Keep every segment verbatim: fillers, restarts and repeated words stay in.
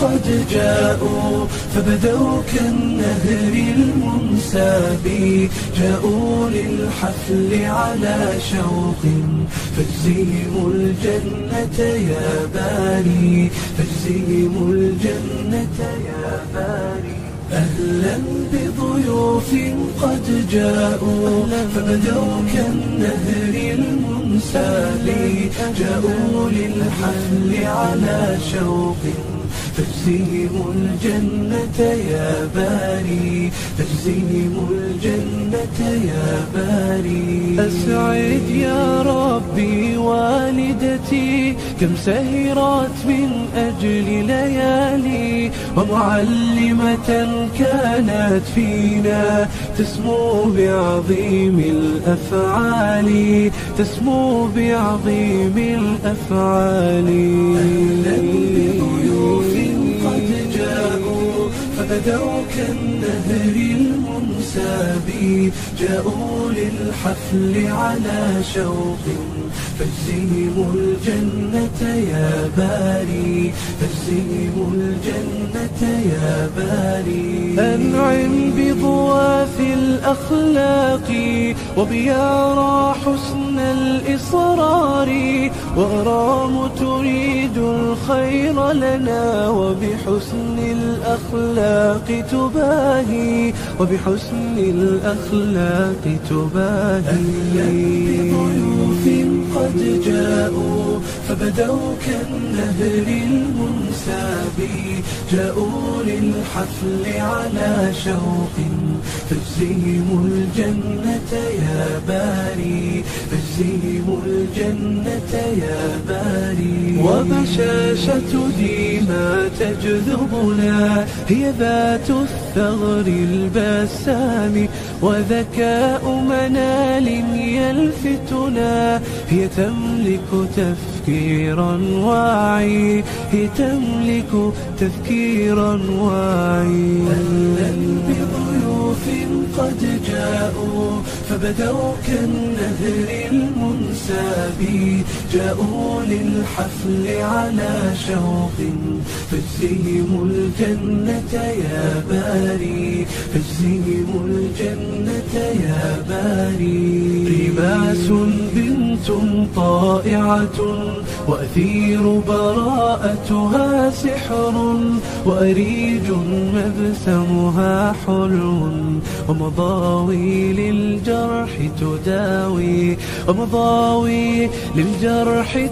قد جاءوا فبدوا كالنهر المنساب، جاءوا للحفل على شوق فاجزهم الجنة يا باري، فاجزهم الجنة يا باري. أهلا بضيوف قد جاءوا فبدوا كالنهر المنساب، جاءوا للحفل على شوق فاجزهم الجنة يا باري، فاجزهم الجنة يا باري. أسعد يا ربي والدتي كم سهرت من أجل ليالي، ومعلمة كانت فينا تسمو بعظيم الأفعال، تسمو بعظيم الأفعال. أهلا بضيوف قد جاءوا فبدوا كالنهر المنساب، جاءوا للحفل على شوق فاجزهم الجنة يا باري، فاجزهم الجنة يا باري. أنعم بضواف الأخلاق وبيارى حسن الإصرار، وأرام تريد الخير لنا وبحسن الأخلاق تباهي، وبحسن الأخلاق تباهي. قد جاءوا فبدوا كالنهر المنساب، جاءوا للحفل على شوق فاجزهم الجنة يا باري، فاجزهم الجنة يا باري. وبشاشة ديما تجذبنا هي ذات الثغر البسام، وذكاء منال يلفتنا هي تملك تفكيرا واعي، هي تملك تفكيرا واعي. أهلا بضيوف قد جاءوا فبدوا كالنهر المنساب، جاءوا للحفل على شوق فاجزهم الجنة يا باري، فاجزهم الجنة يا باري. رماس بنت طائعة وأثير براءتها سحر، وأريج مبسمها حلو، ومضاوي للجرح تداوي، ومضاوي للجرح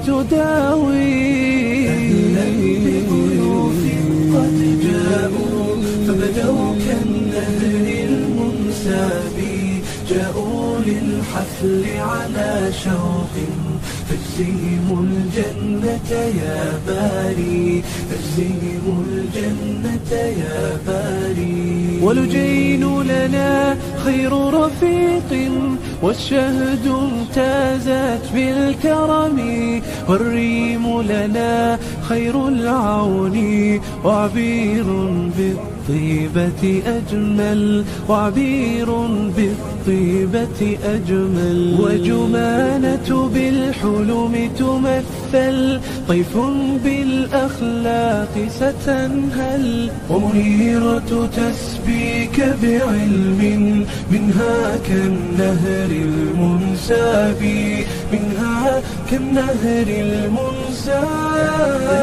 تداوي. أهلا بضيوف قد جاءوا فبدوا كالنهر المنساب، جاءوا للحفل على شوق فاجزهم الجنة يا باري، فاجزهم الجنة يا باري. ولجين لنا خير رفيق والشهد امتازت بالكرم، والريم لنا خير العون وعبير بالطيبة أجمل، وعبير بالطيبة أجمل. وجمانة بالحلم تمثل طيف بالأخلاق ستنهل، ومنيرة تسبيك بعلم منها كالنهر المنساب، منها كالنهر المنساب.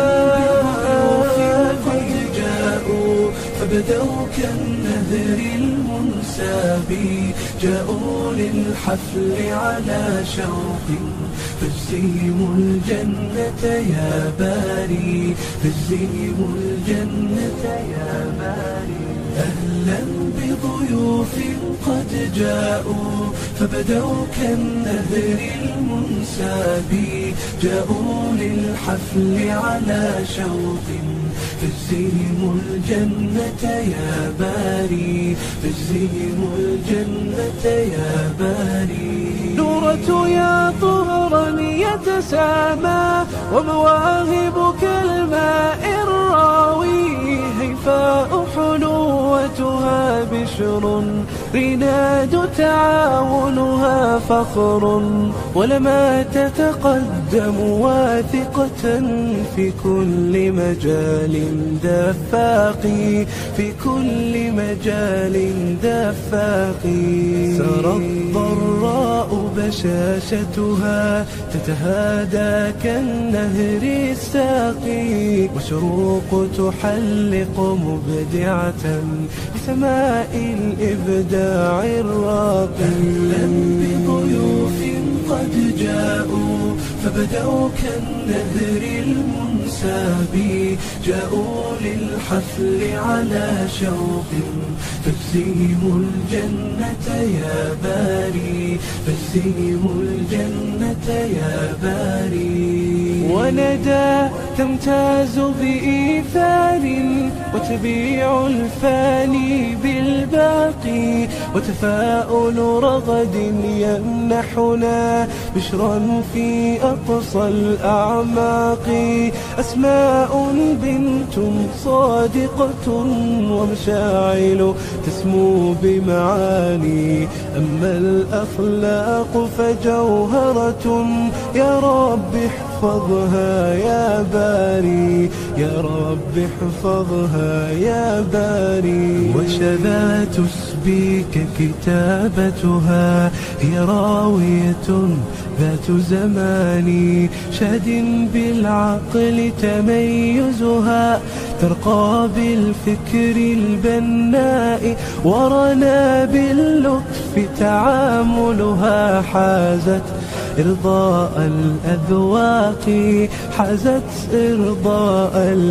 قد جاءوا فبدوا كالنهر المنساب، جاءوا للحفل على شوق فاجزهم الجنة يا باري، فاجزهم الجنة يا باري. أهلا بضيوف قد جاءوا فبدوا كالنهر المنساب، جاءوا للحفل على شوق فاجزهم الجنة يا باري، فاجزهم الجنة يا باري. نورة يا طهرا يتسامى ومواهب كالماء الراوي، هيفاء حلوتها بشر رناد تعاونها فخر، ولما تتقدم واثقة في كل مجال دفاقي، في كل مجال دفاقي. سرى الضراء بشاشتها تتهادى كالنهر الساقي، وشروق تحلق مبدعة بسماء الإبداع الراقي. أهلا بضيوف قد جاءوا فبدوا كالنهر المنساب، جاءوا للحفل على شوق، فاجزهم الجنة يا باري، فاجزهم الجنة يا باري. وندى تمتاز بإيثار، وتبيع الفاني بالباقي، وتفاؤل رغد يمنحنا بشرا في أقصى الأعماق. أسماء بنت صادقة ومشاعل تسمو بمعاني، أما الأخلاق فجوهرة يا رب احفظها يا باري، يا رب احفظها يا باري. وشذا تسبيك كتابتها، هي راوية ذات زمان، شاد بالعقل تميزها، ترقى بالفكر البناء، ورنا باللطف تعاملها. حازت إرضاء الأذواق، حازت إرضاء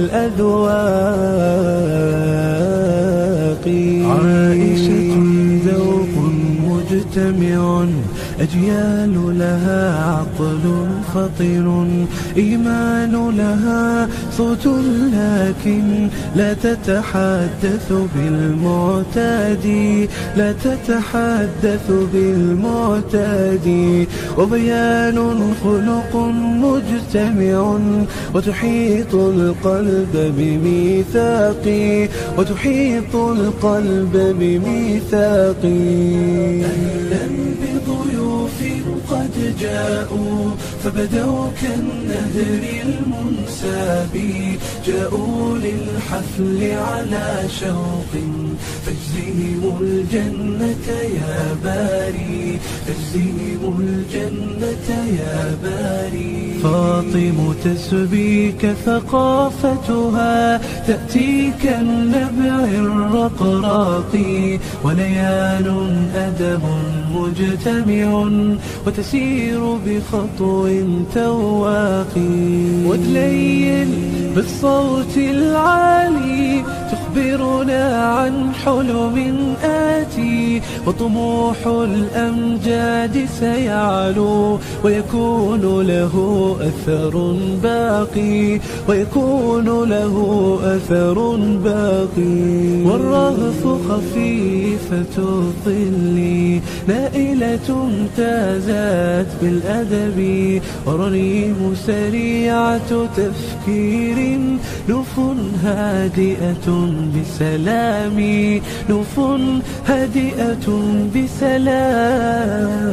الأذواق. عائشة ذوق مجتمع، أجيال لها عقل فطن، إيمان لها صوت لكن لا تتحدث بالمعتاد، لا تتحدث بالمعتاد. وبيان خلق مجتمع، وتحيط القلب بميثاق، وتحيط القلب بميثاق. أهلا بضيوف قد جاءوا فبدوا كالنهر المنساب، جاءوا للحفل على شوق، فاجزهم الجنة يا باري، فاجزهم الجنة يا باري. فاطم تسبيك ثقافتها، تأتي كالنبع الرقراق، وليان أدب مجتمع، وتسير بخطو تواقي. ودليل بالصوت العالي تخبرنا عن حلم آتي، وطموح الأمجاد سيعلو، ويكون له أثر باقي، ويكون له أثر باقي. والرغف خفيفة الظل نائلة تازات بالأدب، ورنيم سريعة تفكير، نوف هادئة بسلام، نوف هادئة بسلام.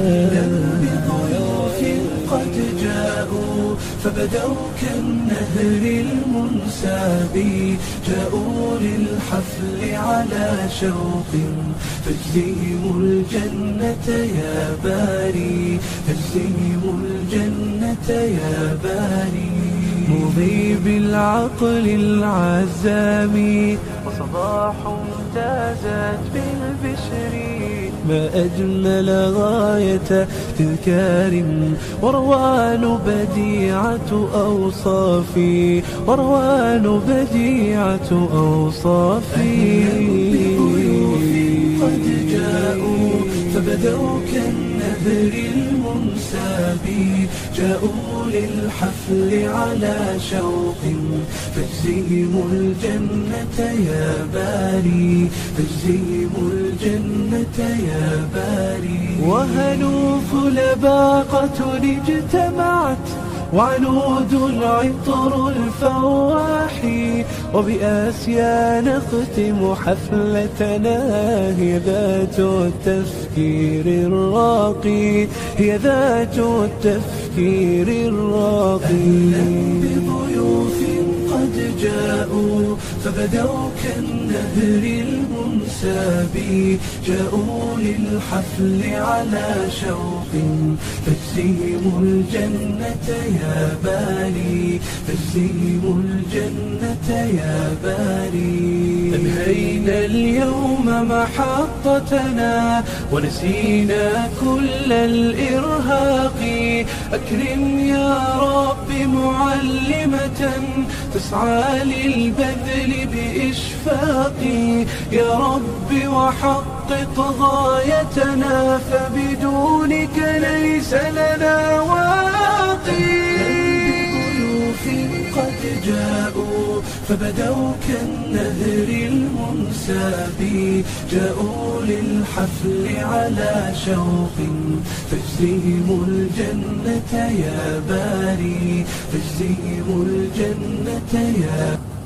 بضيوف قد جاءوا فبدوا كالنهر المنساب، جاءوا للحفل على شوق، فاجزهم الجنة يا باري، فاجزهم الجنة يا باري. مضي بالعقل العزام، وصباح امتازت بالبشر، ما أجمل غاية تذكار، وروان بديعة أوصافي، وروان بديعة أوصافي. قد جاءوا فبدوا كالنهر المنساب، جاءوا للحفل على شوق، فاجزهم الجنة يا باري، فاجزهم الجنة يا باري. وهنوف لباقة اجتمعت، وعنود العطر الفواح، وبآسيا نختم حفلتنا. هي ذات التفكير الراقي، هي ذات التفكير الراقي. بضيوف قد جاءوا فبدوا كالنهر المنساب، جاءوا للحفل على شوق، فاجزهم الجنة يا باري، فاجزهم الجنة يا باري. أنهينا اليوم محطتنا ونسينا كل الإرهاق، أكرم يا رب معلمة تسعى للبذل بإشفاق، يا رب وحقق غايتنا، فبدونك ليس لنا واقي. بضيوف قد جاءوا فبدوا كالنهر المنساب، جاءوا للحفل على شوق، فاجزهم الجنة يا باري، فاجزهم الجنة يا